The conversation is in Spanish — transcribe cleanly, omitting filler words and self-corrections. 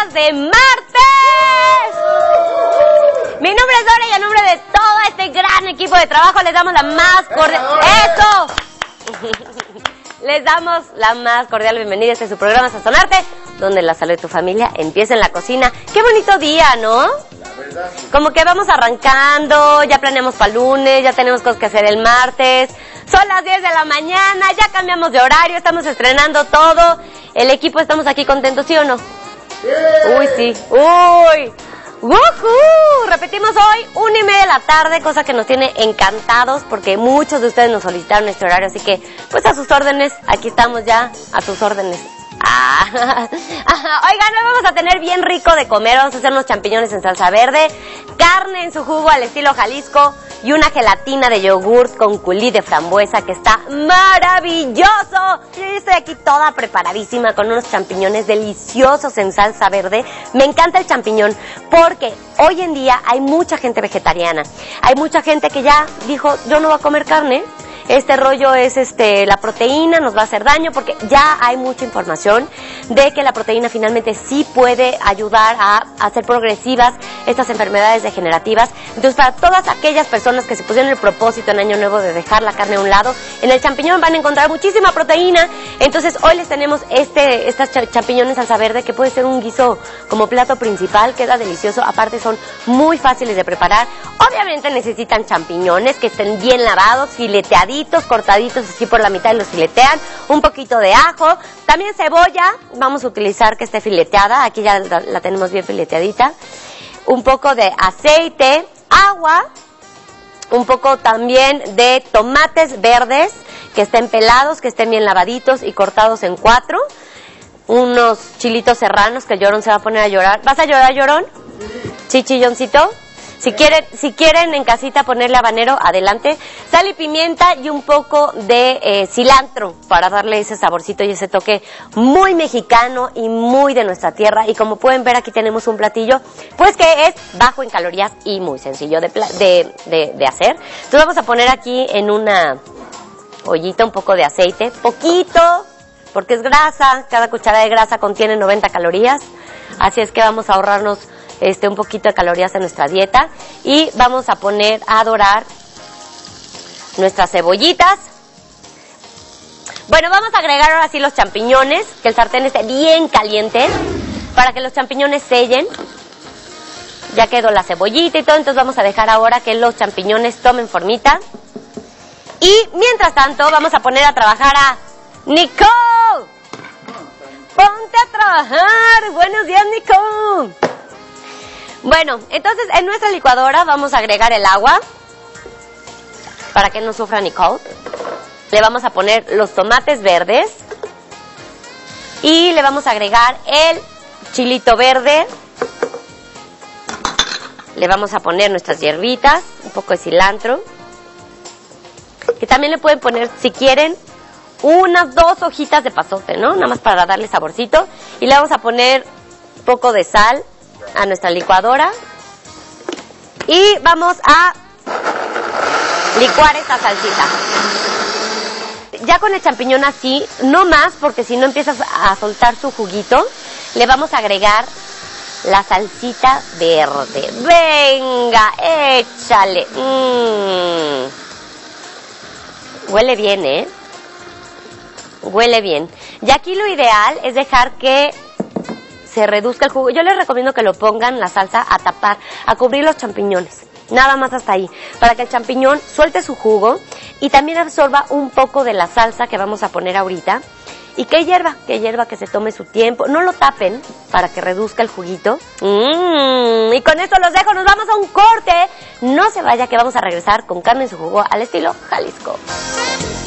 días de martes. Mi nombre es Dora y a nombre de todo este gran equipo de trabajo les damos la más cordial... ¡Eso! Les damos la más cordial bienvenida a este su programa Sazonarte, donde la salud de tu familia empieza en la cocina. ¡Qué bonito día!, ¿no? Como que vamos arrancando, ya planeamos para el lunes, ya tenemos cosas que hacer el martes. Son las 10 de la mañana, ya cambiamos de horario, estamos estrenando todo. El equipo estamos aquí contentos, ¿sí o no? Uy, sí. Uy. ¡Woohoo! Repetimos hoy, 1:30 de la tarde, cosa que nos tiene encantados porque muchos de ustedes nos solicitaron este horario, así que, pues a sus órdenes, aquí estamos ya, a sus órdenes. Oigan, hoy vamos a tener bien rico de comer, vamos a hacer unos champiñones en salsa verde, carne en su jugo al estilo Jalisco y una gelatina de yogurt con culí de frambuesa que está maravilloso. Yo estoy aquí toda preparadísima con unos champiñones deliciosos en salsa verde. Me encanta el champiñón porque hoy en día hay mucha gente vegetariana, hay mucha gente que ya dijo, yo no voy a comer carne. Este rollo es la proteína, nos va a hacer daño, porque ya hay mucha información de que la proteína finalmente sí puede ayudar a hacer progresivas estas enfermedades degenerativas. Entonces, para todas aquellas personas que se pusieron el propósito en Año Nuevo de dejar la carne a un lado, en el champiñón van a encontrar muchísima proteína. Entonces, hoy les tenemos estas champiñones salsa verde, que puede ser un guiso como plato principal, queda delicioso. Aparte, son muy fáciles de preparar. Obviamente necesitan champiñones que estén bien lavados, fileteaditos, cortaditos así por la mitad y los filetean, un poquito de ajo, también cebolla, vamos a utilizar que esté fileteada, aquí ya la tenemos bien fileteadita, un poco de aceite, agua, un poco también de tomates verdes, que estén pelados, que estén bien lavaditos y cortados en 4, unos chilitos serranos, que el Llorón se va a poner a llorar. ¿Vas a llorar, Llorón? Sí, chilloncito. Si quieren en casita ponerle habanero, adelante. Sal y pimienta y un poco de cilantro para darle ese saborcito y ese toque muy mexicano y muy de nuestra tierra. Y como pueden ver, aquí tenemos un platillo, pues que es bajo en calorías y muy sencillo de hacer. Entonces vamos a poner aquí en una ollita un poco de aceite, poquito, porque es grasa. Cada cucharada de grasa contiene 90 calorías. Así es que vamos a ahorrarnos un poquito de calorías en nuestra dieta. Y vamos a poner a dorar nuestras cebollitas. Bueno, vamos a agregar ahora sí los champiñones, que el sartén esté bien caliente para que los champiñones sellen. Ya quedó la cebollita y todo, entonces vamos a dejar ahora que los champiñones tomen formita. Y mientras tanto vamos a poner a trabajar a Nicole. Ponte a trabajar. Buenos días, Nicole. Bueno, entonces en nuestra licuadora vamos a agregar el agua para que no sufra Nicole. Le vamos a poner los tomates verdes y le vamos a agregar el chilito verde. Le vamos a poner nuestras hierbitas, un poco de cilantro, que también le pueden poner, si quieren, unas 2 hojitas de pasote, ¿no? Nada más para darle saborcito. Y le vamos a poner un poco de sal a nuestra licuadora y vamos a licuar esta salsita. Ya con el champiñón así, no más, porque si no empiezas a soltar su juguito, le vamos a agregar la salsita verde. Venga, échale. Huele bien, ¿eh? Huele bien. Y aquí lo ideal es dejar que se reduzca el jugo. Yo les recomiendo que lo pongan la salsa a tapar, a cubrir los champiñones. Nada más hasta ahí, para que el champiñón suelte su jugo y también absorba un poco de la salsa que vamos a poner ahorita. Y que hierva, que se tome su tiempo. No lo tapen para que reduzca el juguito. Y con esto los dejo, nos vamos a un corte. No se vaya, que vamos a regresar con carne en su jugo al estilo Jalisco.